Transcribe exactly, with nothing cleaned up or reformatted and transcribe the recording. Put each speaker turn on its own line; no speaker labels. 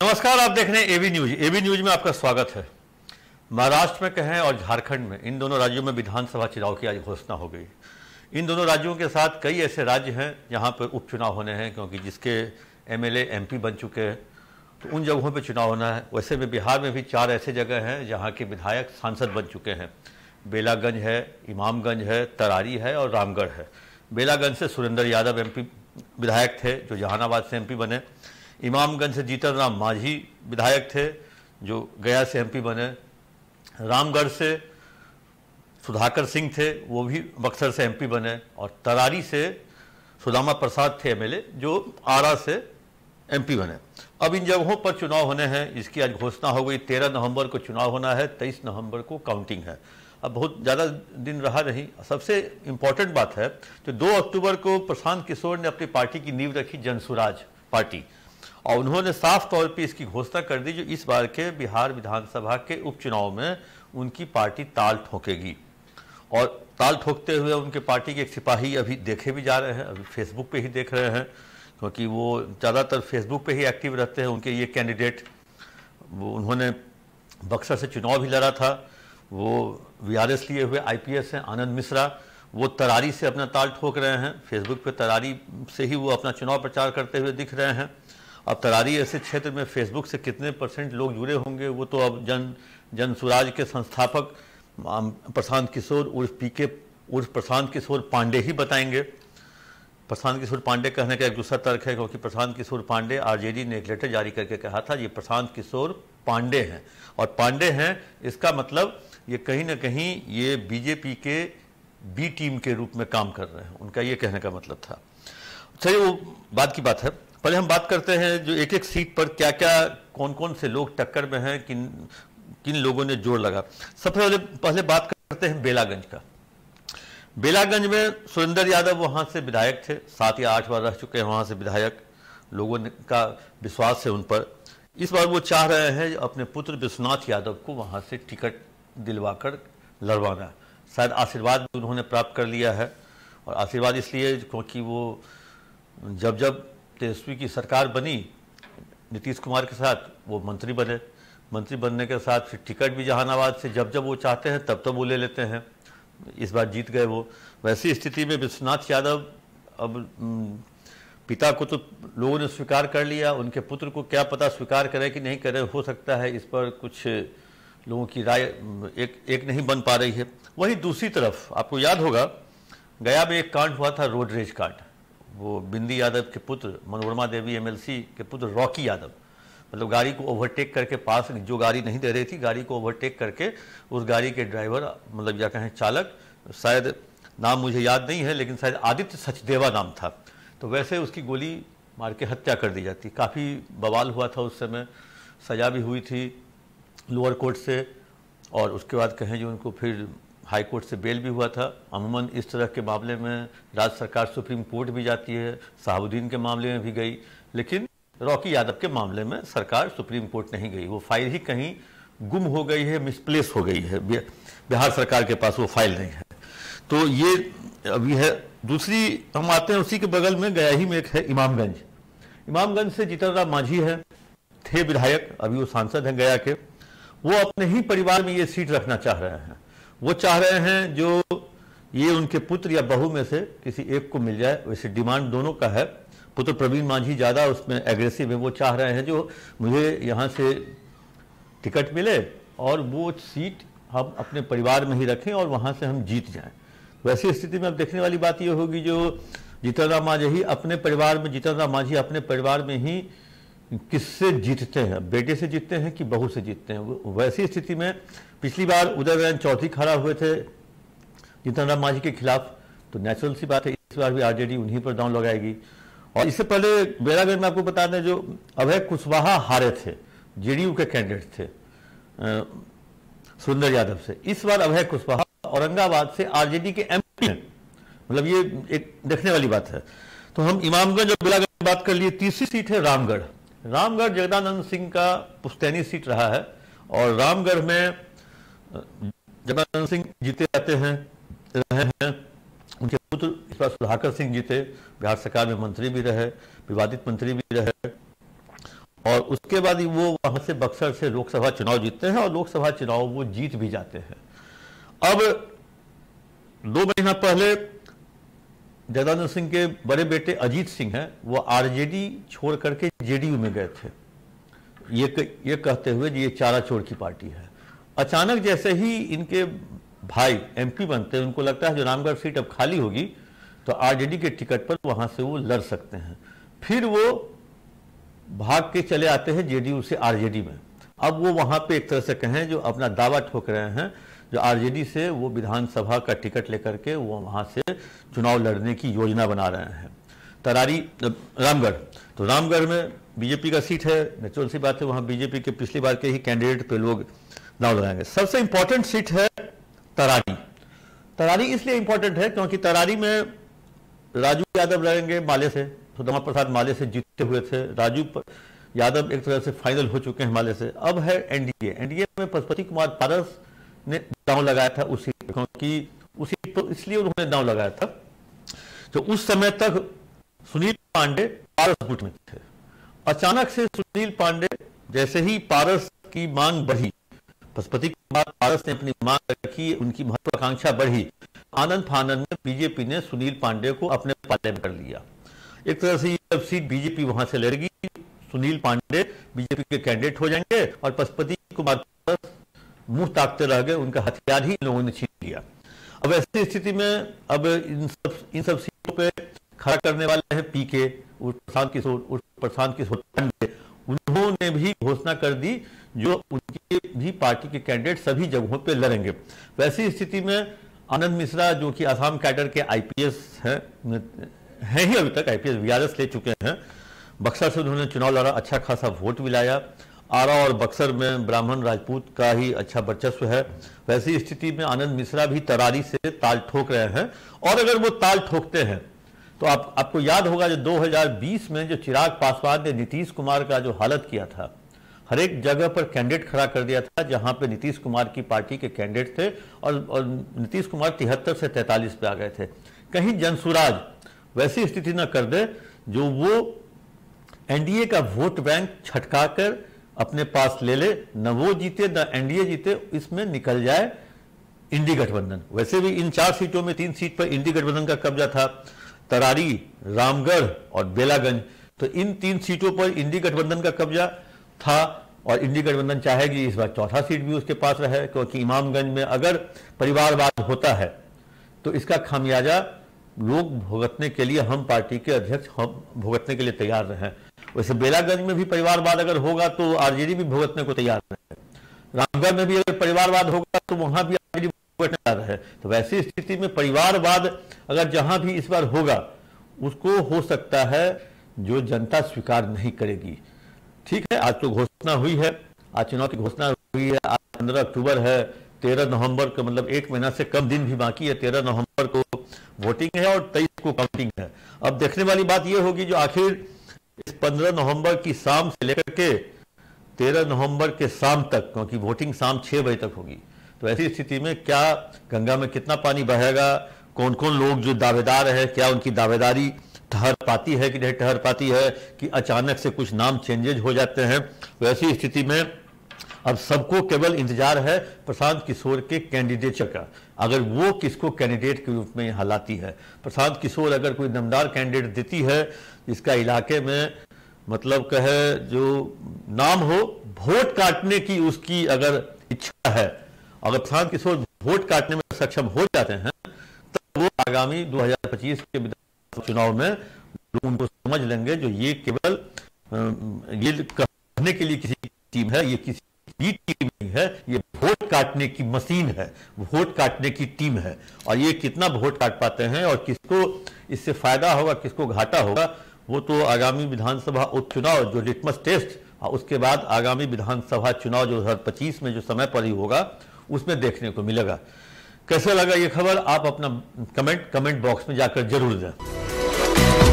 नमस्कार, आप देख रहे हैं एबी न्यूज। एबी न्यूज में आपका स्वागत है। महाराष्ट्र में कहें और झारखंड में, इन दोनों राज्यों में विधानसभा चुनाव की आज घोषणा हो गई। इन दोनों राज्यों के साथ कई ऐसे राज्य हैं जहां पर उपचुनाव होने हैं, क्योंकि जिसके एमएलए एमपी बन चुके हैं तो उन जगहों पर चुनाव होना है। वैसे में बिहार में भी चार ऐसे जगह हैं जहाँ के विधायक सांसद बन चुके हैं। बेलागंज है, इमामगंज है, तरारी है और रामगढ़ है। बेलागंज से सुरेंद्र यादव एमपी विधायक थे जो जहानाबाद से एमपी बने। इमामगंज से जीतन राम मांझी विधायक थे जो गया से एमपी बने। रामगढ़ से सुधाकर सिंह थे, वो भी बक्सर से एमपी बने। और तरारी से सुदामा प्रसाद थे एमएलए जो आरा से एमपी बने। अब इन जगहों पर चुनाव होने हैं, इसकी आज घोषणा हो गई। तेरह नवंबर को चुनाव होना है, तेईस नवंबर को काउंटिंग है। अब बहुत ज़्यादा दिन रहा नहीं। सबसे इम्पोर्टेंट बात है जो दो अक्टूबर को प्रशांत किशोर ने अपनी पार्टी की नींव रखी, जनसुराज पार्टी, और उन्होंने साफ तौर पे इसकी घोषणा कर दी जो इस बार के बिहार विधानसभा के उपचुनाव में उनकी पार्टी ताल ठोकेगी। और ताल ठोकते हुए उनके पार्टी के एक सिपाही अभी देखे भी जा रहे हैं, अभी फेसबुक पे ही देख रहे हैं, क्योंकि वो ज़्यादातर फेसबुक पे ही एक्टिव रहते हैं। उनके ये कैंडिडेट, वो उन्होंने बक्सर से चुनाव भी लड़ा था, वो वीआरएस लिए हुए आईपीएस हैं, आनंद मिश्रा। वो तरारी से अपना ताल ठोक रहे हैं, फेसबुक पे तरारी से ही वो अपना चुनाव प्रचार करते हुए दिख रहे हैं। अब तरारी ऐसे क्षेत्र में फेसबुक से कितने परसेंट लोग जुड़े होंगे वो तो अब जन जनसुराज के संस्थापक प्रशांत किशोर उर्फ पीके उर्फ प्रशांत किशोर पांडे ही बताएंगे। प्रशांत किशोर पांडे कहने का एक दूसरा तर्क है, क्योंकि प्रशांत किशोर पांडे, आरजेडी ने एक लेटर जारी करके कहा था ये प्रशांत किशोर पांडे हैं, और पांडे हैं इसका मतलब ये कहीं ना कहीं ये बीजेपी के बी टीम के रूप में काम कर रहे हैं, उनका ये कहने का मतलब था। चलिए वो बात की बात है। पहले हम बात करते हैं जो एक एक सीट पर क्या क्या कौन कौन से लोग टक्कर में हैं, किन किन लोगों ने जोर लगा। सबसे पहले पहले बात करते हैं बेलागंज का। बेलागंज में सुरेंद्र यादव वहाँ से विधायक थे, सात या आठ बार रह चुके हैं वहाँ से विधायक। लोगों का विश्वास है उन पर। इस बार वो चाह रहे हैं अपने पुत्र विश्वनाथ यादव को वहाँ से टिकट दिलवाकर लड़वाना। शायद आशीर्वाद भी उन्होंने प्राप्त कर लिया है, और आशीर्वाद इसलिए क्योंकि वो जब जब तेजस्वी की सरकार बनी नीतीश कुमार के साथ, वो मंत्री बने। मंत्री बनने के साथ फिर टिकट भी जहानाबाद से जब जब वो चाहते हैं तब तब वो ले लेते हैं। इस बार जीत गए वो। वैसी स्थिति में विश्वनाथ यादव, अब पिता को तो लोगों ने स्वीकार कर लिया, उनके पुत्र को क्या पता स्वीकार करें कि नहीं करें, हो सकता है इस पर कुछ लोगों की राय एक एक नहीं बन पा रही है। वहीं दूसरी तरफ आपको याद होगा गया में एक कांड हुआ था, रोड रेज कांड। वो बिंदी यादव के पुत्र, मनोरमा देवी एमएलसी के पुत्र रॉकी यादव, मतलब गाड़ी को ओवरटेक करके, पास जो गाड़ी नहीं दे रही थी गाड़ी को ओवरटेक करके उस गाड़ी के ड्राइवर, मतलब या कहें चालक, शायद नाम मुझे याद नहीं है लेकिन शायद आदित्य सचदेवा नाम था, तो वैसे उसकी गोली मार के हत्या कर दी जाती। काफ़ी बवाल हुआ था उस समय, सज़ा भी हुई थी लोअर कोर्ट से, और उसके बाद कहें जो उनको फिर हाई कोर्ट से बेल भी हुआ था। अमूमन इस तरह के मामले में राज्य सरकार सुप्रीम कोर्ट भी जाती है, शहाबुद्दीन के मामले में भी गई, लेकिन रॉकी यादव के मामले में सरकार सुप्रीम कोर्ट नहीं गई। वो फाइल ही कहीं गुम हो गई है, मिसप्लेस हो गई है, बिहार सरकार के पास वो फाइल नहीं है। तो ये अभी है। दूसरी हम आते हैं उसी के बगल में, गया ही में एक है इमामगंज। इमामगंज से जीतन राम मांझी है, थे विधायक, अभी वो सांसद हैं गया के। वो अपने ही परिवार में ये सीट रखना चाह रहे हैं। वो चाह रहे हैं जो ये उनके पुत्र या बहू में से किसी एक को मिल जाए। वैसे डिमांड दोनों का है, पुत्र प्रवीण मांझी ज़्यादा उसमें एग्रेसिव है। वो चाह रहे हैं जो मुझे यहाँ से टिकट मिले और वो सीट हम अपने परिवार में ही रखें और वहाँ से हम जीत जाएं। वैसी स्थिति में अब देखने वाली बात ये होगी जो जीतन राम मांझी अपने परिवार में जीतन राम मांझी अपने परिवार में ही किससे जीतते हैं, बेटे से जीतते हैं कि बहू से जीतते हैं। वैसी स्थिति में पिछली बार उदय नारायण चौधरी खड़ा हुए थे जीतन राम मांझी के खिलाफ, तो नेचुरल सी बात है इस बार भी आरजेडी उन्हीं पर दांव लगाएगी। और इससे पहले बेलागंज में आपको बता दें जो अभय कुशवाहा हारे थे, जेडीयू के कैंडिडेट थे सुरेंद्र यादव से, इस बार अभय कुशवाहा औरंगाबाद से आरजेडी के एमपी हैं। मतलब ये एक देखने वाली बात है। तो हम इमामगंज और बेलागंज की बात कर लिए। तीसरी सीट है रामगढ़। रामगढ़ जगदानंद सिंह का पुश्तैनी सीट रहा है, और रामगढ़ में जगदानंद सिंह जीते जाते हैं रहे हैं। उनके पुत्र इस बार सुधाकर सिंह जीते, बिहार सरकार में मंत्री भी रहे, विवादित मंत्री भी रहे। और उसके बाद वो वहां से बक्सर से लोकसभा चुनाव जीतते हैं और लोकसभा चुनाव वो जीत भी जाते हैं। अब दो महीना पहले जगदानंद सिंह के बड़े बेटे अजीत सिंह हैं, वो आरजेडी छोड़ करके जेडीयू में गए थे, ये ये कहते हुए कि ये चारा चोर की पार्टी है। अचानक जैसे ही इनके भाई एमपी बनते हैं, उनको लगता है जो रामगढ़ सीट अब खाली होगी तो आरजेडी के टिकट पर वहां से वो लड़ सकते हैं। फिर वो भाग के चले आते हैं जेडीयू से आरजेडी में। अब वो वहां पे एक तरह से कहें जो अपना दावा ठोक रहे हैं, जो आरजेडी से वो विधानसभा का टिकट लेकर के वो वहां से चुनाव लड़ने की योजना बना रहे हैं। तरारी रामगढ़, तो रामगढ़ में बीजेपी का सीट है, नेचुरल सी बात है, वहां बीजेपी के पिछली बार के ही कैंडिडेट पे लोग दाव लगाएंगे। सबसे इंपॉर्टेंट सीट है तरारी। तरारी इसलिए इंपॉर्टेंट है क्योंकि तरारी में राजू यादव लड़ेंगे माले से, सुदामा प्रसाद माले से जीते हुए थे, राजू यादव एक तरह से फाइनल हो चुके हैं माले से। अब है एनडीए, एनडीए में पशुपति कुमार पारस ने दांव लगाया था उस सीट पर, क्योंकि उस सीट पर इसलिए उन्होंने दांव लगाया था तो उस समय तक सुनील पांडे पारस गुट में थे। अचानक से सुनील पांडे, जैसे ही पारस की मांग बढ़ी, पशुपति कुमार पारस ने अपनी मांग रखी, उनकी महत्वाकांक्षा बढ़ी, आनंद फानंद में बीजेपी ने सुनील पांडे को अपने पाले में कर लिया। एक तरह से ये सीट बीजेपी वहां से लड़ेगी, सुनील पांडे बीजेपी के कैंडिडेट हो जाएंगे और पशुपति कुमार पारस मुंह ताकते रह गए, उनका हथियार ही लोगों ने छीन लिया। अब ऐसी स्थिति में अब इन सब इन सब सीटों पे खड़ा करने वाले हैं पीके, प्रशांत किशोर प्रशांत किशोर पांडे, उन्होंने भी घोषणा कर दी जो उनकी भी पार्टी के कैंडिडेट सभी जगहों पे लड़ेंगे। वैसी स्थिति में आनंद मिश्रा, जो कि आसाम कैडर के आईपीएस हैं हैं ही अभी तक, आईपीएस वीआरएस ले चुके हैं, बक्सर से उन्होंने चुनाव लड़ा, अच्छा खासा वोट भी लाया। आरा और बक्सर में ब्राह्मण राजपूत का ही अच्छा वर्चस्व है। वैसी स्थिति में आनंद मिश्रा भी तरारी से ताल ठोक रहे हैं, और अगर वो ताल ठोकते हैं तो आप आपको याद होगा जो दो हज़ार बीस में जो चिराग पासवान ने नीतीश कुमार का जो हालत किया था, हर एक जगह पर कैंडिडेट खड़ा कर दिया था जहां पे नीतीश कुमार की पार्टी के कैंडिडेट थे, और, और नीतीश कुमार तिहत्तर से तैंतालीस पे आ गए थे। कहीं जनसुराज वैसी स्थिति न कर दे जो वो एनडीए का वोट बैंक छटका कर अपने पास ले ले, न वो जीते न एनडीए जीते, इसमें निकल जाए इंडी गठबंधन। वैसे भी इन चार सीटों में तीन सीट पर इंडी गठबंधन का कब्जा था, तरारी, रामगढ़ और बेलागंज। तो इन तीन सीटों पर इंडी गठबंधन का कब्जा था और इंडी गठबंधन चाहेगी इस बार चौथा सीट भी उसके पास रहे, क्योंकि इमामगंज में अगर परिवारवाद होता है तो इसका खामियाजा लोग भुगतने के लिए, हम पार्टी के अध्यक्ष हम भुगतने के लिए तैयार रहे। वैसे बेलागंज में भी परिवारवाद अगर होगा तो आरजेडी भी भुगतने को तैयार है, रामगढ़ में भी अगर परिवारवाद होगा तो वहां भी आरजेडी भुगतने तैयार है। तो वैसी स्थिति में परिवारवाद अगर जहां भी इस बार होगा, उसको हो सकता है जो जनता स्वीकार नहीं करेगी। ठीक है, आज तो घोषणा हुई है, आज चुनाव की घोषणा हुई है, आज पंद्रह अक्टूबर है, तेरह नवंबर का मतलब एक महीना से कम दिन भी बाकी है, तेरह नवंबर को वोटिंग है और तेईस को काउंटिंग है। अब देखने वाली बात यह होगी जो आखिर इस पंद्रह नवंबर की शाम से लेकर के तेरह नवंबर के शाम तक, क्योंकि वोटिंग शाम छह बजे तक होगी, तो ऐसी स्थिति में क्या गंगा में कितना पानी बहेगा, कौन कौन लोग जो दावेदार है, क्या उनकी दावेदारी ठहर पाती है कि नहीं ठहर पाती है, कि अचानक से कुछ नाम चेंजेज हो जाते हैं। वैसी स्थिति में अब सबको केवल इंतजार है प्रशांत किशोर के कैंडिडेट का, अगर वो किसको कैंडिडेट के रूप में यहाँ लाती है। प्रशांत किशोर अगर कोई दमदार कैंडिडेट देती है इसका इलाके में मतलब कहे जो नाम हो, वोट काटने की उसकी अगर इच्छा है, अगर प्रशांत किशोर वोट काटने में सक्षम हो जाते हैं तो वो आगामी दो हज़ार पच्चीस के विधानसभा चुनाव में लोग उनको समझ लेंगे जो ये केवल ये कहने के लिए किसी टीम है, ये किसी भी टीम नहीं है, ये वोट काटने की मशीन है, वोट काटने की टीम है। और ये कितना वोट काट पाते हैं और किसको इससे फायदा होगा, किसको घाटा होगा, वो तो आगामी विधानसभा उपचुनाव जो लिटमस टेस्ट, उसके बाद आगामी विधानसभा चुनाव जो दो हज़ार पच्चीस में जो समय पर ही होगा उसमें देखने को मिलेगा। कैसे लगा ये खबर, आप अपना कमेंट कमेंट बॉक्स में जाकर जरूर दें।